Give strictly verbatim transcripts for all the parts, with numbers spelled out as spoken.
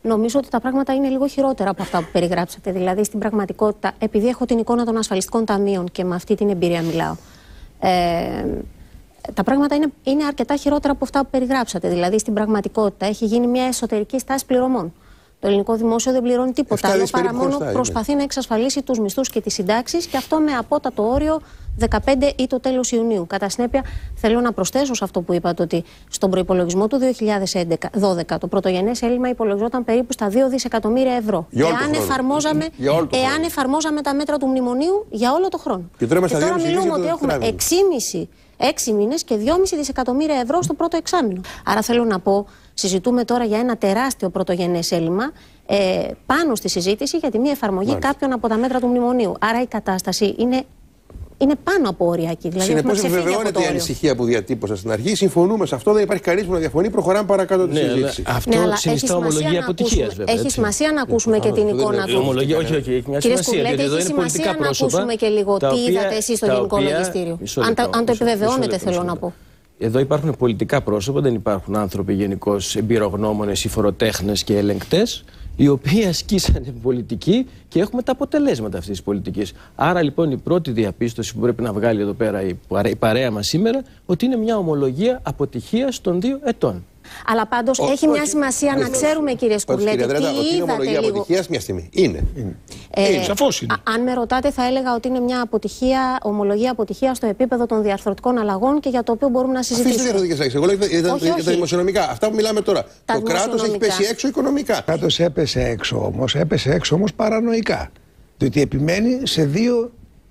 Νομίζω ότι τα πράγματα είναι λίγο χειρότερα από αυτά που περιγράψατε. Δηλαδή, στην πραγματικότητα, επειδή έχω την εικόνα των ασφαλιστικών ταμείων και με αυτή την εμπειρία μιλάω, ε, τα πράγματα είναι, είναι αρκετά χειρότερα από αυτά που περιγράψατε. Δηλαδή, στην πραγματικότητα, έχει γίνει μια εσωτερική στάση πληρωμών. Το ελληνικό δημόσιο δεν πληρώνει τίποτα άλλο παρά μόνο προσπαθεί είναι. να εξασφαλίσει τους μισθούς και τις συντάξεις, και αυτό με απότατο όριο δεκαπέντε ή το τέλος Ιουνίου. Κατά συνέπεια, θέλω να προσθέσω σε αυτό που είπατε ότι στον προϋπολογισμό του δύο χιλιάδες δώδεκα το πρωτογενές έλλειμμα υπολογιζόταν περίπου στα δύο δισεκατομμύρια ευρώ. Εάν εφαρμόζαμε, εάν εφαρμόζαμε τα μέτρα του μνημονίου για όλο το χρόνο. Και τώρα, και τώρα μιλούμε ότι έχουμε έξι μήνες και δυόμισι δισεκατομμύρια ευρώ στο πρώτο εξάμηνο. Άρα θέλω να πω, συζητούμε τώρα για ένα τεράστιο πρωτογενές έλλειμμα ε, πάνω στη συζήτηση για τη μη εφαρμογή Μάλιστα. κάποιων από τα μέτρα του μνημονίου. Άρα η κατάσταση είναι, είναι πάνω από οριακή. Δηλαδή, συνεπώς επιβεβαιώνεται η ανησυχία που διατύπωσα στην αρχή. Συμφωνούμε σε αυτό, δεν υπάρχει κανείς που να διαφωνεί. Προχωράμε παρακάτω τη ναι, συζήτηση. Αυτό ναι, συνιστά ομολογία αποτυχίας, βέβαια. Έχει σημασία να ακούσουμε και την εικόνα του. Ομολογία, όχι, όχι, έχει μια σημασία. Κύριε Σκουρλέτη, έχει σημασία να ακούσουμε και λίγο τι είδατε εσείς στο Γενικό Λογιστήριο. Αν το επιβεβαιώνετε, θέλω να πω. Εδώ υπάρχουν πολιτικά πρόσωπα, δεν υπάρχουν άνθρωποι γενικώς εμπειρογνώμονες ή φοροτέχνες και ελεγκτές, οι οποίοι ασκήσανε πολιτική και έχουμε τα αποτελέσματα αυτής της πολιτικής. Άρα λοιπόν η πρώτη διαπίστωση που πρέπει να βγάλει εδώ πέρα η παρέα μας σήμερα, ότι είναι μια ομολογία αποτυχίας των δύο ετών. Αλλά πάντως ο, έχει ο, μια σημασία ο, να ξέρουμε, κύριε Σκουρλέτη, τι είδατε ότι είναι ομολογία λίγο. Αποτυχίας μια στιγμή. Είναι. είναι. Ε, είναι. Σαφώς είναι. Α, αν με ρωτάτε, θα έλεγα ότι είναι μια αποτυχία, ομολογία αποτυχία στο επίπεδο των διαρθρωτικών αλλαγών και για το οποίο μπορούμε να συζητήσουμε. Αφήστε τις διαρθρωτικές αλλαγές. Εγώ λέω για τα δημοσιονομικά. Αυτά που μιλάμε τώρα. Τα το κράτος έχει πέσει έξω οικονομικά. Το κράτος έπεσε έξω όμως, έπεσε έξω όμως παρανοϊκά. Διότι επιμένει σε δύο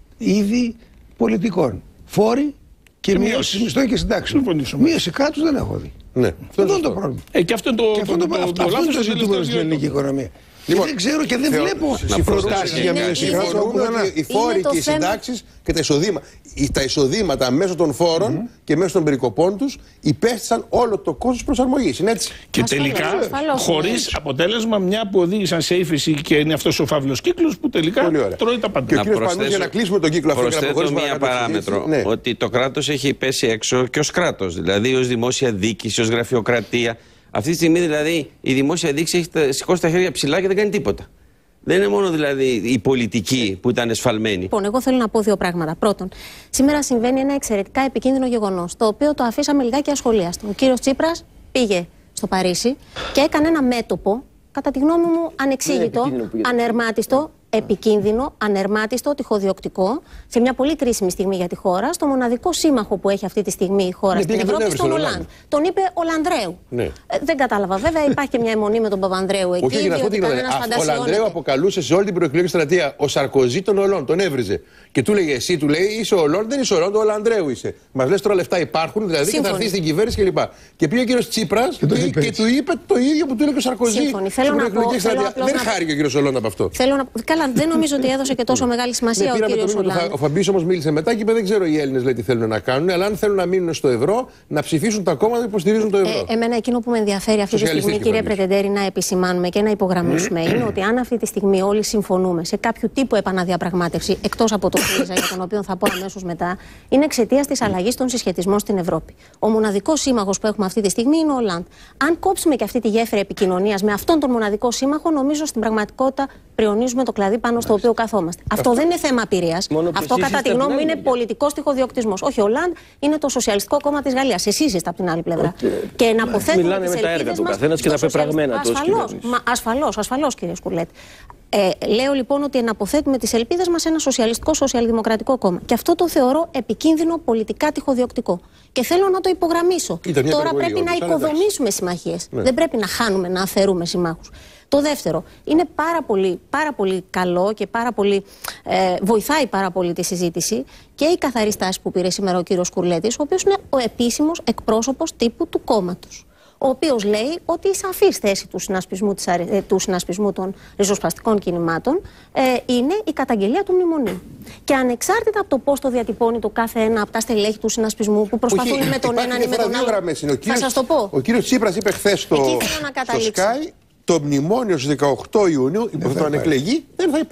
είδη πολιτικών. Φόροι και μείωση μισθών και συντάξεων. Μείωση κράτους δεν έχω δει. Ναι, αυτό είναι το πρόβλημα. Ε, και αυτό είναι το, και αυτό το, το, το, το, το λάθος στην ελληνική οικονομία. Λοιπόν, δεν ξέρω και δεν βλέπω προτάσεις για μείωση κράτους. Οι φόροι και οι συντάξεις και τα εισοδήματα, τα εισοδήματα μέσω των φόρων mm-hmm. και μέσω των περικοπών τους υπέστησαν όλο το κόστος προσαρμογής. Είναι έτσι. Και τελικά, χωρίς αποτέλεσμα, μια που οδήγησαν σε ύφεση και είναι αυτός ο φαύλος κύκλος που τελικά τρώει τα πάντα. Και ο κύριος Πανούς, για να κλείσουμε τον κύκλο αυτό, προσθέτω μία παράμετρο. Ναι. Ότι το κράτος έχει πέσει έξω και ως κράτος, δηλαδή ως δημόσια διοίκηση, ως γραφειοκρατία. Αυτή τη στιγμή δηλαδή η δημόσια διοίκηση έχει σηκώσει τα χέρια ψηλά και δεν κάνει τίποτα. Δεν είναι μόνο δηλαδή η πολιτική που ήταν εσφαλμένη. Λοιπόν, εγώ θέλω να πω δύο πράγματα. Πρώτον, σήμερα συμβαίνει ένα εξαιρετικά επικίνδυνο γεγονός, το οποίο το αφήσαμε λιγάκι ασχολίαστο. Ο κύριος Τσίπρας πήγε στο Παρίσι και έκανε ένα μέτωπο, κατά τη γνώμη μου, ανεξήγητο, ανερμάτιστο, επικίνδυνο, ανερμάτιστο, τυχοδιοκτικό, σε μια πολύ κρίσιμη στιγμή για τη χώρα, στο μοναδικό σύμμαχο που έχει αυτή τη στιγμή η χώρα ναι, στην Ευρώπη, στον Ολάντ. Τον είπε Ολανδρέου. Ναι. Ε, δεν κατάλαβα. Βέβαια, υπάρχει και μια αιμονή με τον Παπανδρέου εκεί. Όχι, διότι κανένας φαντασιώνεται. Ο Ολανδρέου αποκαλούσε σε όλη την προεκλογική στρατεία ο Σαρκοζή τον Ολόντ, τον έβριζε. Και του λέγε εσύ, του λέει, είσαι ο Ολόντ, δεν είσαι ο Ολόντ, ο Ολανδρέου είσαι. Μα λε τώρα λεφτά υπάρχουν, δηλαδή Σύμφωνη. Και θα έρθει στην κυβέρνηση κλπ. Και, και πήγε ο κύριο Τσίπρας και, και, και του είπε το ίδιο που του έλεγε ο Σαρκοζή. Δεν χάρηκε ο κύριο Ολόντ από αυτό. Καλά, δεν νομίζω ότι έδωσε και τόσο μεγάλη σημασία ναι, ο κύριος Ολάντ. Ο Φαμπής όμως μίλησε μετά και είπε: δεν ξέρω οι Έλληνες λέει, τι θέλουν να κάνουν, αλλά αν θέλουν να μείνουν στο ευρώ, να ψηφίσουν τα κόμματα που υποστηρίζουν το ευρώ. Ε, εμένα εκείνο που με ενδιαφέρει αυτή τη στιγμή, κύριε Πρετεντέρη, να επισημάνουμε και να υπογραμμίσουμε είναι ότι αν αυτή τη στιγμή όλοι συμφωνούμε σε κάποιο τύπο επαναδιαπραγμάτευση, εκτός από το ΣΥΡΙΖΑ, για τον οποίο θα πω αμέσως μετά, είναι εξαιτίας της αλλαγής των συσχετισμών στην Ευρώπη. Ο μοναδικός σύμμαχος που έχουμε αυτή τη στιγμή είναι ο Ολάντ. Αν κόψουμε και αυτή τη γέφυρα επικοινωνίας με αυτόν τον μοναδικό σύμμαχο, νομίζω στην πραγματικότητα πριονίζουμε το κλαδί πάνω στο οποίο καθόμαστε. Αυτό, Αυτό δεν είναι θέμα απειρίας. Αυτό, κατά τη γνώμη μου, είναι πολιτικός τυχοδιοκτισμός. Όχι, ο Ολάντ είναι το Σοσιαλιστικό Κόμμα της Γαλλίας. Εσείς είστε από την άλλη πλευρά. Okay. Και να αποθέτουμε μιλάνε με τα έργα του καθένας και τα πεπραγμένα του. Ασφαλώς, ασφαλώς, κύριε Σκουρλέτη. Ε, λέω λοιπόν ότι εναποθέτουμε τις ελπίδες μας σε ένα σοσιαλιστικό σοσιαλδημοκρατικό κόμμα. Και αυτό το θεωρώ επικίνδυνο, πολιτικά τυχοδιοκτικό. Και θέλω να το υπογραμμίσω. Τώρα πρέπει να οικοδομήσουμε συμμαχίες. Ναι. Δεν πρέπει να χάνουμε, να αφαιρούμε συμμάχους. Το δεύτερο, είναι πάρα πολύ, πάρα πολύ καλό και πάρα πολύ, ε, βοηθάει πάρα πολύ τη συζήτηση και η καθαρή στάση που πήρε σήμερα ο κύριος Σκουρλέτης, ο οποίος είναι ο επίσημος εκπρόσωπος τύπου του κόμματος. Ο οποίος λέει ότι η σαφής θέση του συνασπισμού, της, ε, του συνασπισμού των ριζοσπαστικών κινημάτων ε, είναι η καταγγελία του μνημονίου. Και ανεξάρτητα από το πώς το διατυπώνει το κάθε ένα από τα στελέχη του συνασπισμού που προσπαθούν Όχι, με τον έναν ή με τον άλλο. Θα σας το πω. Ο κύριος Τσίπρας είπε χθες στο, στο Sky το μνημόνιο στις δεκαοκτώ Ιουνίου, που θα εκλεγεί, δεν θα υπάρχει.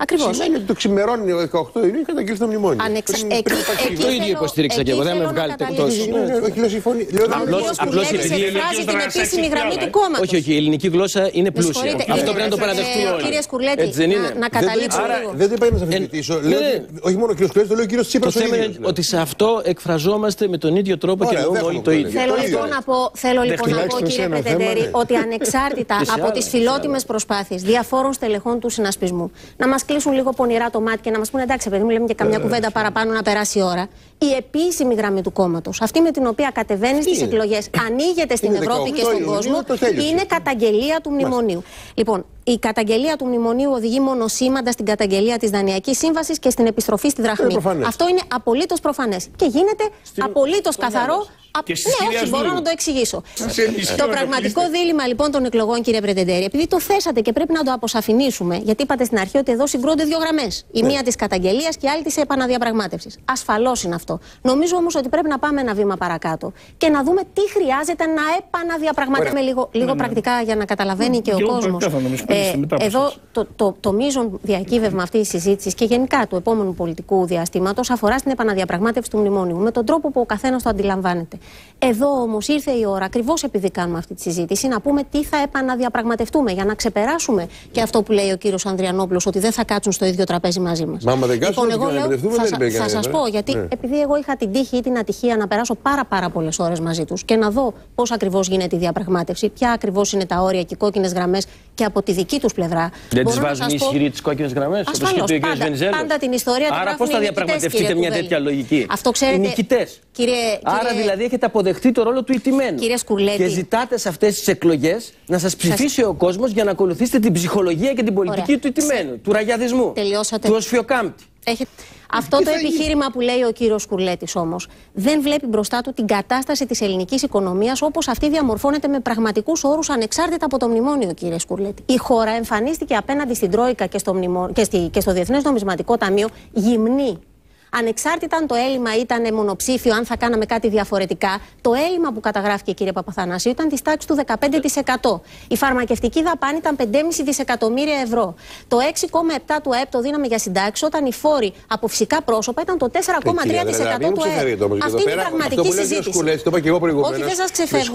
Ακριβώς. Σημαίνει ότι το ξημερώνει ο δεκαοκτώ Ιουνίου και καταγγείλει το μνημόνιο. Ανεξα... Πριν, Εκ... πριν Εκ... Το ίδιο υποστήριξα και εγώ, δεν με βγάλετε εκτός. Όχι, λέω συμφωνεί. Απλώς εκφράζει την επίσημη γραμμή του κόμματος. Όχι, όχι, η ελληνική γλώσσα είναι πλούσια. Αυτό πρέπει να το παραδεχτούμε όλοι. Κύριε Σκουρλέτη, να καταλήξω λίγο. Δεν το είπα να σας αμφισβητήσω. Όχι μόνο ο κύριος Σκουρλέτης, το λέει ο κύριος Τσίπρας. Το θέμα είναι ότι σε αυτό εκφραζόμαστε με τον ίδιο τρόπο και εννοούμε όλοι το ίδιο. Θέλω λοιπόν να πω, θέλω λοιπόν να πω κύριε Πρετεντέρη, ότι ανεξάρτητα από τις φιλότιμες προσπάθειες διαφόρων στελεχών του συνασπισμού να μας κλείσουν λίγο πονηρά το μάτι και να μας πούνε εντάξει, παιδί μου, λέμε και καμιά κουβέντα παραπάνω να περάσει η ώρα. Η επίσημη γραμμή του κόμματος, αυτή με την οποία κατεβαίνει στις εκλογές, ανοίγεται στην Ευρώπη και στον κόσμο, είναι καταγγελία του μνημονίου. Λοιπόν, η καταγγελία του μνημονίου οδηγεί μονοσήμαντα στην καταγγελία της Δανειακής Σύμβασης και στην επιστροφή στη δραχμή. Αυτό είναι απολύτως προφανές και γίνεται απολύτως καθαρό. Ναι, όχι, μπορώ να το εξηγήσω. Το πραγματικό δίλημμα λοιπόν των εκλογών, κύριε Πρετεντέρη, επειδή το θέσατε και πρέπει να το αποσαφηνίσουμε, γιατί είπατε στην αρχή ότι εδώ συγκρούνται δύο γραμμές. Η μία της καταγγελίας και η άλλη της επαναδιαπραγμάτευσης. Ασφαλώς είναι αυτό. Νομίζω όμως ότι πρέπει να πάμε ένα βήμα παρακάτω και να δούμε τι χρειάζεται να επαναδιαπραγματεύουμε λίγο, λίγο πρακτικά για να καταλαβαίνει και ο κόσμος. Ε, εδώ το, το, το μείζον διακύβευμα αυτής της συζήτησης και γενικά του επόμενου πολιτικού διαστήματος αφορά στην επαναδιαπραγμάτευση του μνημονίου με τον τρόπο που ο καθένας το αντιλαμβάνεται. Εδώ όμως ήρθε η ώρα, ακριβώς επειδή κάνουμε αυτή τη συζήτηση, να πούμε τι θα επαναδιαπραγματευτούμε για να ξεπεράσουμε και αυτό που λέει ο κύριος Ανδριανόπουλος, ότι δεν θα κάτσουν στο ίδιο τραπέζι μαζί μας. Μα, μα δεν κάτσουν, λοιπόν, εγώ λέω, θα, θα, θα σας πω, γιατί ναι. επειδή εγώ είχα την τύχη ή την ατυχία να περάσω πάρα, πάρα πολλές ώρες μαζί τους και να δω πώς ακριβώς γίνεται η διαπραγμάτευση, ποια ακριβώς είναι τα όρια και οι κόκκινες γραμμές και από τη δική τους πλευρά. Δεν τις βάζουν οι ισχυροί τις κόκκινες γραμμές, όπως και ο κ. Βενιζέλος. Πάντα την ιστορία την Άρα πώς θα διαπραγματευτείτε μια τέτοια λογική? Αυτό ξέρετε. Νικητές. Άρα δηλαδή έχετε αποδεχτεί το ρόλο του ηττημένου. Κύριε Σκουρλέτη. Και ζητάτε σε αυτές τις εκλογές να σας ψηφίσει σας... ο κόσμος για να ακολουθήσετε την ψυχολογία και την πολιτική Ωραία. του ηττημένου, του ραγιαδισμού, Τελειώσατε. του οσφιοκάμπτη. Έχετε... Αυτό το επιχείρημα που λέει ο κύριος Σκουρλέτης όμως δεν βλέπει μπροστά του την κατάσταση της ελληνικής οικονομίας όπως αυτή διαμορφώνεται με πραγματικούς όρους ανεξάρτητα από το μνημόνιο, κύριε Σκουρλέτη. Η χώρα εμφανίστηκε απέναντι στην Τρόικα και στο, μνημο... και, στη... και στο Διεθνές Νομισματικό Ταμείο γυμνή. Ανεξάρτητα αν το έλλειμμα ήταν μονοψήφιο, αν θα κάναμε κάτι διαφορετικά, το έλλειμμα που καταγράφηκε, κύριε Παπαθανασίου, ήταν της τάξης του δεκαπέντε τοις εκατό. Η φαρμακευτική δαπάνη ήταν πέντε κόμμα πέντε δισεκατομμύρια ευρώ. Το έξι κόμμα επτά τοις εκατό του ΑΕΠ το δίναμε για συντάξεις, όταν οι φόροι από φυσικά πρόσωπα ήταν το τέσσερα κόμμα τρία τοις εκατό του ΑΕΠ. Αυτή είναι η πραγματική συζήτηση. Όχι, δεν σας ξεφεύγω.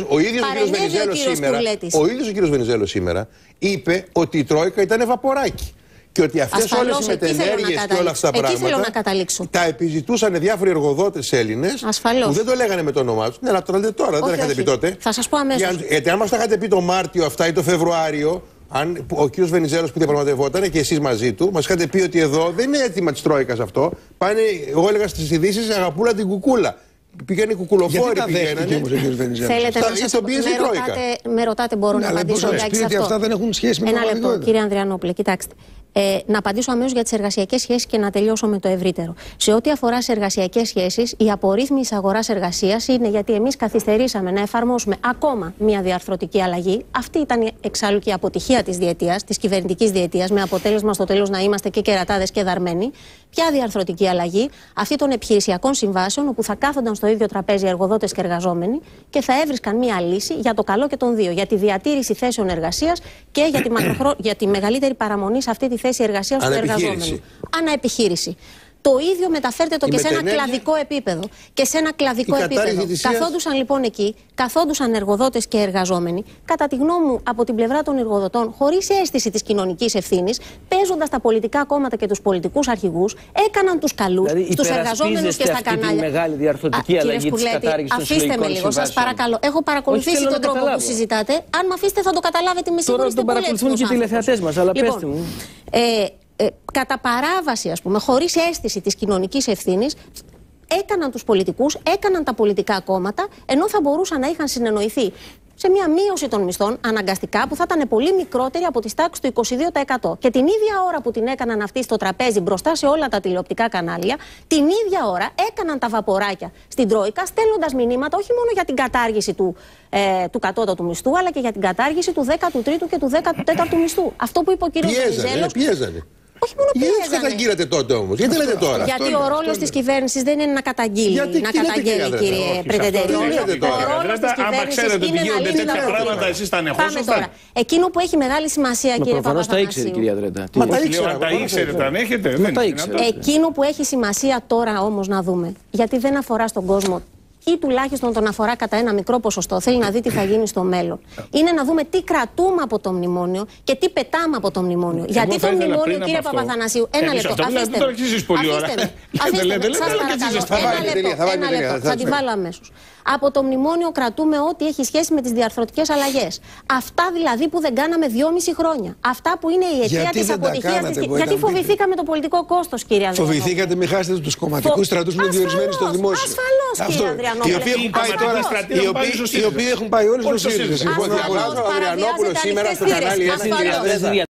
Ο ίδιος ο κύριος Βενιζέλος σήμερα είπε ότι η Τρόικα ήταν βαποράκι. Και ότι αυτές όλες οι μετενέργειες και όλα αυτά τα πράγματα τα επιζητούσαν διάφοροι εργοδότες Έλληνες που δεν το λέγανε με το όνομά τους. Ναι, αλλά το λέτε τώρα, δεν τα είχατε πει τότε. Θα σας πω αμέσως. Γιατί αν μας τα είχατε πει το Μάρτιο αυτά ή το Φεβρουάριο, αν ο κύριος Βενιζέλος που διαπραγματευόταν και εσείς μαζί του, μας είχατε πει ότι εδώ δεν είναι έτοιμα της Τρόικας αυτό. Πάνε, εγώ έλεγα στις ειδήσεις, αγαπούλα την κουκούλα. Πήγαινε κουκουλοφόροι, πήγαινε. Θέλετε να σας με ρωτάτε, μπορώ να απαντήσω για αυτό. Αυτά δεν έχουν σχέση με Ένα λεπτό, κύριε Ανδριανόπουλε, κοιτάξτε. Ε, να απαντήσω αμέσως για τις εργασιακές σχέσεις και να τελειώσω με το ευρύτερο. Σε ό,τι αφορά τις εργασιακές σχέσεις, η απορρίθμιση αγοράς εργασίας είναι γιατί εμείς καθυστερήσαμε να εφαρμόσουμε ακόμα μια διαρθρωτική αλλαγή. Αυτή ήταν εξάλλου και η αποτυχία της διετίας, της κυβερνητικής διετίας, με αποτέλεσμα στο τέλος να είμαστε και κερατάδες και δαρμένοι. Ποια διαρθρωτική αλλαγή? Αυτή των επιχειρησιακών συμβάσεων, όπου θα κάθονταν στο ίδιο τραπέζι εργοδότες και εργαζόμενοι και θα έβρισκαν μια λύση για το καλό και των δύο. Για τη διατήρηση θέσεων εργασίας και για τη, μακροχρό... για τη μεγαλύτερη παραμονή σε αυτή τη θέση εργασίας του εργαζόμενου. Αναεπιχείρηση. Το ίδιο μεταφέρτε το η και σε ένα κλαδικό επίπεδο. Και σε ένα κλαδικό επίπεδο. Καθόντουσαν λοιπόν εκεί, καθόντουσαν εργοδότες και εργαζόμενοι, κατά τη γνώμη μου από την πλευρά των εργοδοτών, χωρίς αίσθηση της κοινωνικής ευθύνης, παίζοντας τα πολιτικά κόμματα και τους πολιτικούς αρχηγούς, έκαναν τους καλούς, δηλαδή, στους εργαζόμενους και στα κανάλια. Τη μεγάλη διαρθρωτική Α, αλλαγή της κατάργησης των αφήστε με λίγο, σας παρακαλώ. Έχω παρακολουθήσει τον τρόπο που συζητάτε. Αν με αφήσετε θα το καταλάβετε με σίγουρη. Τώρα τον παρακολουθούν και οι τηλεθεατές μας, αλλά πέστε μου. Ε, κατά παράβαση, ας πούμε, χωρίς αίσθηση της κοινωνικής ευθύνης, έκαναν τους πολιτικούς, έκαναν τα πολιτικά κόμματα, ενώ θα μπορούσαν να είχαν συνεννοηθεί σε μια μείωση των μισθών αναγκαστικά που θα ήταν πολύ μικρότερη από τις τάξεις του είκοσι δύο τοις εκατό. Και την ίδια ώρα που την έκαναν αυτή στο τραπέζι μπροστά σε όλα τα τηλεοπτικά κανάλια, την ίδια ώρα έκαναν τα βαποράκια στην Τρόικα, στέλνοντας μηνύματα όχι μόνο για την κατάργηση του, ε, του κατώτατου μισθού, αλλά και για την κατάργηση του δέκατου τρίτου και του δέκατου τέταρτου μισθού. Αυτό που είπε ο κύριος Βενιζέλος. Όχι μόνο γιατί πιέζανε. δεν του καταγγείλατε τότε όμως, γιατί λέτε τώρα. Γιατί ο ρόλος της κυβέρνησης δεν είναι να καταγγείλει, γιατί, να τι καταγγέλει, λέτε, κύριε Πρετεντέρη. Ο ρόλος της κυβέρνησης είναι να λύσει τα προβλήματα. Πάμε τώρα. Εκείνο που έχει μεγάλη σημασία, κύριε Παπαθανασίου. Προφανώς τα ήξερε, κυρία Δρέτα. Μα τα ήξερε, τα ήξερε, τα ανέχετε. Εκείνο που έχει σημασία τώρα όμως να δούμε, γιατί δεν αφορά στον κόσμο, ή τουλάχιστον τον αφορά κατά ένα μικρό ποσοστό, θέλει να δει τι θα γίνει στο μέλλον, είναι να δούμε τι κρατούμε από το μνημόνιο και τι πετάμε από το μνημόνιο. Εγώ γιατί το μνημόνιο, κύριε Παπαθανασίου, ένα λεπτό. Αφήστε με. Αφήστε με. Σας παρακαλώ. Ένα λεπτό. Θα τη βάλω αμέσως. Από το μνημόνιο κρατούμε ό,τι έχει σχέση με τις διαρθρωτικές αλλαγές. Αυτά δηλαδή που δεν κάναμε δυόμιση χρόνια. Αυτά που είναι η αιτία της αποτυχίας της. Γιατί φοβηθήκαμε το πολιτικό κόστος, κύριε Ανδριανόπουλε. Φοβηθήκατε μην χάσετε τους κομματικούς στρατούς που είναι διορισμένοι στο δημόσιο. Ασφαλώς, κύριε Ανδριανόπουλε. Οι οποίοι έχουν πάει τώρα. Οι οποίοι έχουν πάει όλοι στο ΣΥΡΙΖΑ. Ο Ανδριανόπουλος σήμερα στο κανάλι ένα.